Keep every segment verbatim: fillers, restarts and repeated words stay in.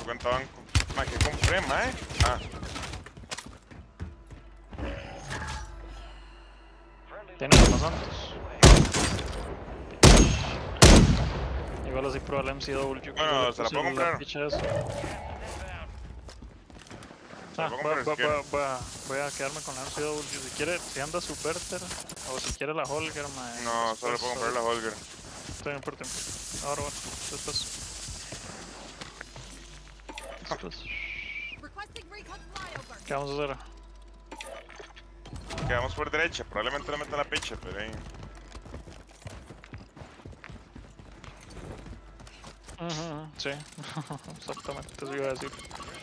cuenta banco. Ma, ¿qué compré, mae? Ah. Tienes los santos. Igual así prueba el M C W. Bueno, se la puedo comprar. Ah, voy, voy, voy, voy, a, voy a quedarme con la M C W. Si quiere, si anda su Berter o si quiere la Holger, mae. No, solo puedo comprar la Holger. Estoy bien por tiempo. Ahora bueno, después. Después. ¿Qué vamos a hacer? Quedamos por derecha, probablemente le metan la picha, pero ahí. Uh -huh, sí, exactamente, eso iba a decir.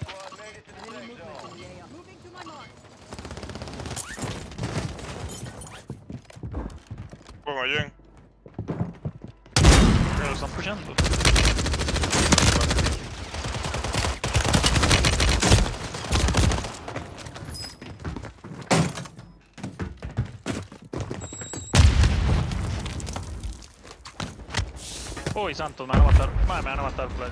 Pongo bien. Pero lo están pushando. Uy, santos, me van a matar. Madre, me van a matar, playa.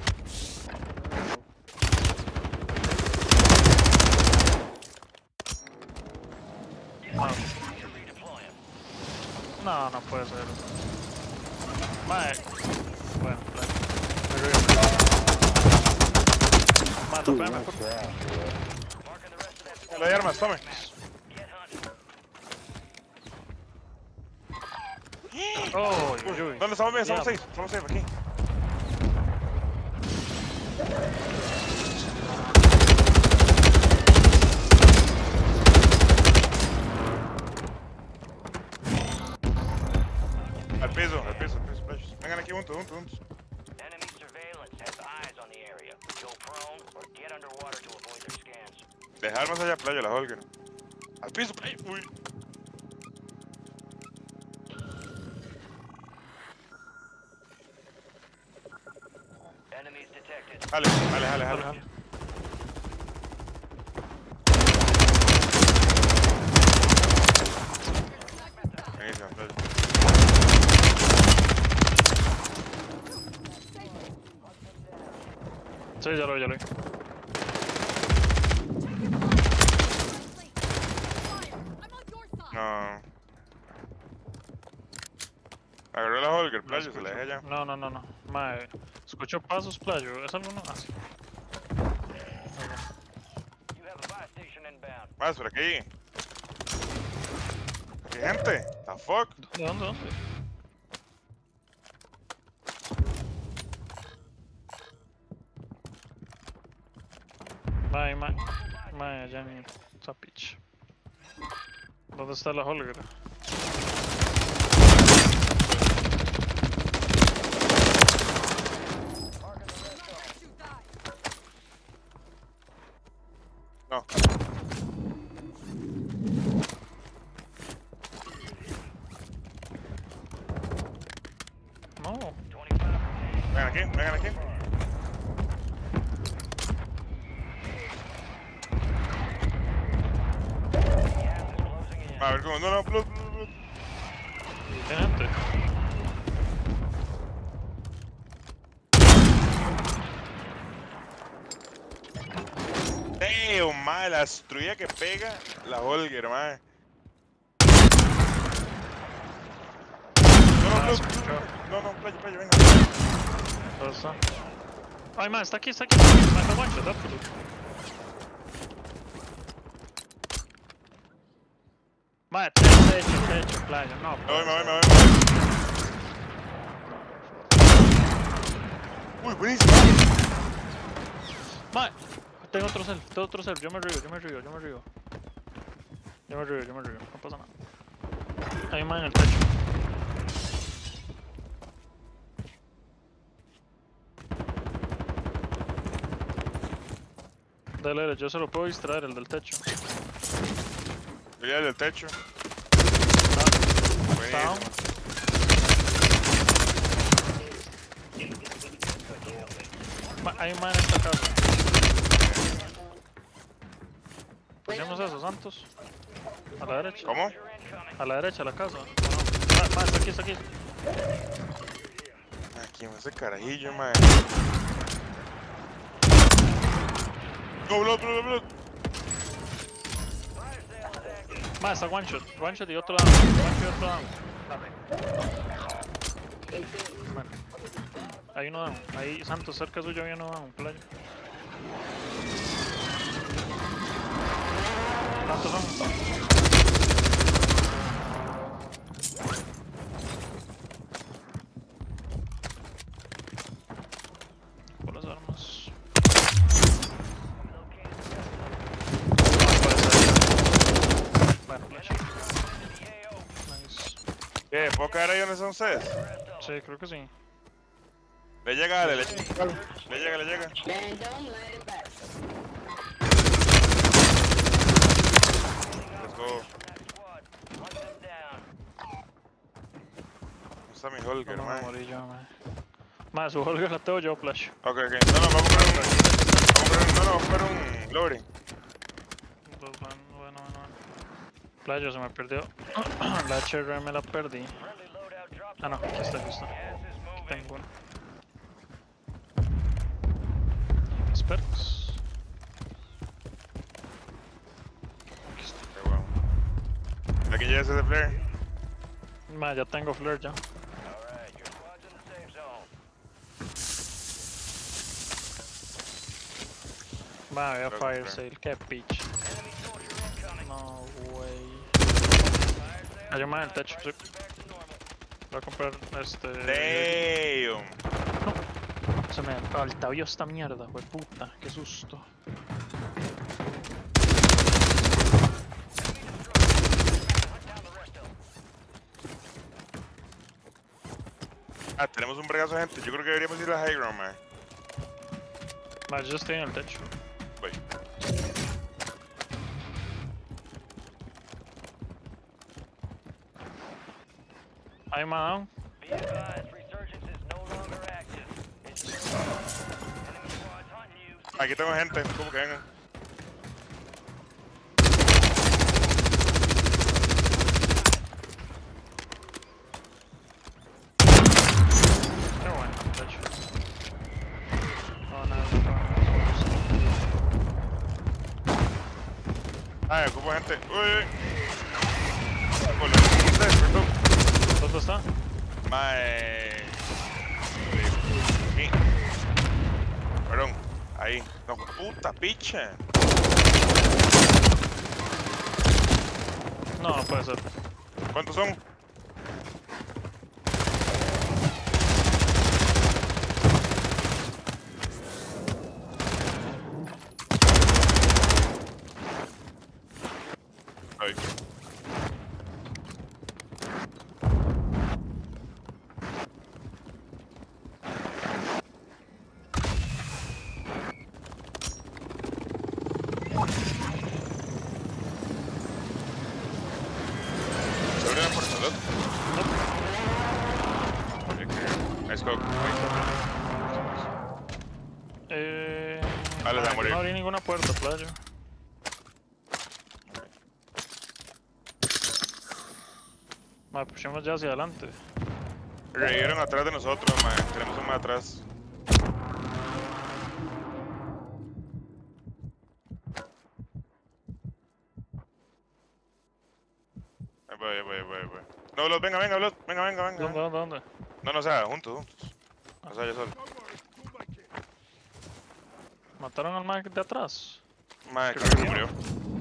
No. No, no puede ser. Madre. Bueno, playa. Mata, pégame, por favor. Le doy armas, tome. Oh, uy, uy. ¿Dónde estamos bien? Estamos seis, estamos seis aquí. Al piso, al piso, al piso, playos. Vengan aquí juntos, juntos, juntos. Dejar más allá, playa, la Holger. Al piso, playa, uy. Jale, jale, jale, jale. Jale. Buenísimo, playa. Sí, ya lo vi, ya lo vi. No. Agarré la Holger, playo, se la dejé ya. No, no, no, no. Mae, escucho pasos, playo. ¿Es alguno? Ah, sí. Más por aquí. ¿Qué gente? ¿The fuck? ¿De dónde, dónde? Mae, mae. Mae, allá en esa pitch. ¿Dónde está la Holger? No. No. Vengan aquí, vengan aquí. A ver cómo, no, no, blood, blood, blood. ¿Qué gente? Damn, mae, la destruida que pega la Holger, mae. No, no, blood, blood. No, no, playa, playa, venga. ¿Dónde está? Ay, mae, está aquí, está aquí, está aquí. Mae, no one shot, dápelo. Mae, techo, techo, playa, no. Me voy, me voy, me voy, me voy. Uy, buenísimo. Mae, tengo otro self, tengo otro self, yo me río, yo me río, yo me río. Yo me río, yo me río, no pasa nada. Hay un mae en el techo. Dale, dale, yo se lo puedo distraer, el del techo. Voy al del techo. Está. Buenísimo. Ma, hay un man en esta casa. Pusimos eso, Santos. A la derecha. ¿Cómo? A la derecha, a la casa. No. Ma, ma, está aquí, está aquí. Aquí, ese carajillo, mae. Go, blood, blood, blood. Ma, está one shot, one shot y otro down, one shot y otro down. Bueno. Hay uno down, ahí Santos cerca suyo había uno down, playa. ¿Cuántos son? Por las armas. Bueno, flash. Nice. ¿Qué? ¿Puedo caer ahí donde son ustedes? Sí, creo que sí. Le llega, le, le llega. Le llega, le llega. Let's go. ¿Dónde está mi Holger, No, no, man? me morí yo, man. Ma, su Holger la tengo yo, Flash. Ok, ok. No, no, vamos a comprar un... Vamos a comprar un... No, no, vamos a comprar un... Lowering. Bueno, bueno, bueno, bueno. Playo, se me perdió. La H R me la perdí. Ah, no, aquí está, aquí está. Aquí tengo uno. Mis perks. Aquí está. Qué bueno. ¿Aquí llega ese de flare? Ma, ya tengo flare ya. Va, voy a Creo que fire sí. sale, qué pitch. No way. Hay un man en el techo, sí. Voy a comprar este. Damn. Se me altavio esta mierda, wey puta, qué susto. Ah, tenemos un bregazo de gente. Yo creo que deberíamos ir a high ground, man. Ma, yo estoy en el techo. Voy. Hay un man down. Aquí tengo gente. ¿Cómo que vengan? Qué bueno, el techo. No, nada, no, no. Ah, ocupo gente. Uy, uy. Hola, ¿cómo ustedes? Perdón. ¿Dónde está? Mae. Aquí. Perdón. Ahí. No, puta picha. No, no puede ser. ¿Cuántos son? Ahí. ¿Se abre la puerta, ¿no? Nice coke. Eh. Vale, se va a aquí morir. no abrí ninguna puerta, playo. Ma, pushemos ya hacia adelante. Revivieron atrás de nosotros, man. Tenemos un más atrás. Ahí voy, ahí voy, ahí voy, ahí voy. No, Blood, venga, venga, Blood. Venga, venga, venga. ¿Dónde, dónde, dónde? No, no, o sea, juntos, juntos. O sea, yo solo. ¿Mataron al man de atrás? Man, Creo creo que que se murió.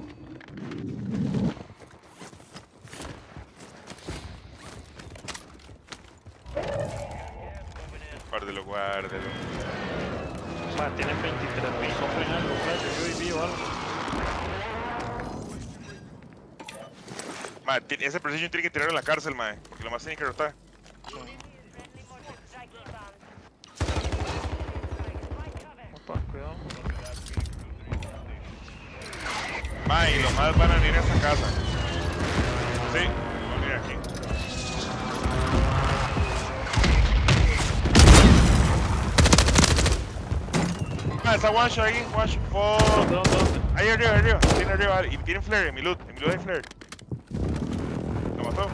Guárdelo, guárdelo. Ma, tienen veintitrés mil, compren algo, playo, yo viví o algo. Man, ti- ese precision tiene que tirarlo en la cárcel, man. Porque lo más tiene que rotar. Opa, cuidado. Man, y los más van a venir a esta casa. Sí, van a venir aquí. Man, está one shot ahí, one shot. Fuck. ¿Dónde, dónde, dónde? Ahí arriba, ahí arriba. Tiene arriba. Y tiene flare en mi loot. En mi loot hay flare. ¿Lo mató?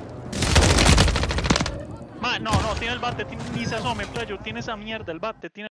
Ma, no, no, tiene el bate, tiene, ni se asome, playo, tiene esa mierda, el bate, tiene...